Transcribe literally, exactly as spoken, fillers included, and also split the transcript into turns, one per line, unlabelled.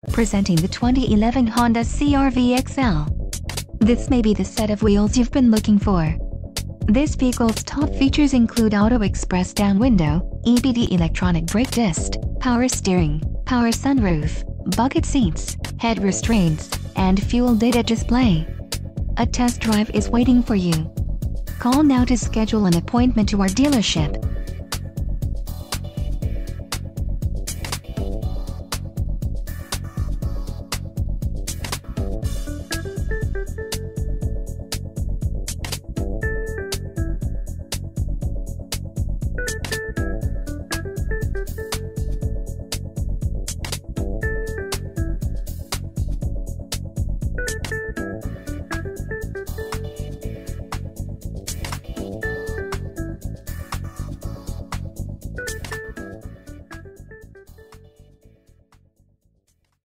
Presenting the twenty eleven Honda C R V X L. This may be the set of wheels you've been looking for. This vehicle's top features include Auto Express down window, E B D Electronic Brake Dist, power steering, power sunroof, bucket seats, head restraints, and fuel data display. A test drive is waiting for you. Call now to schedule an appointment to our dealership.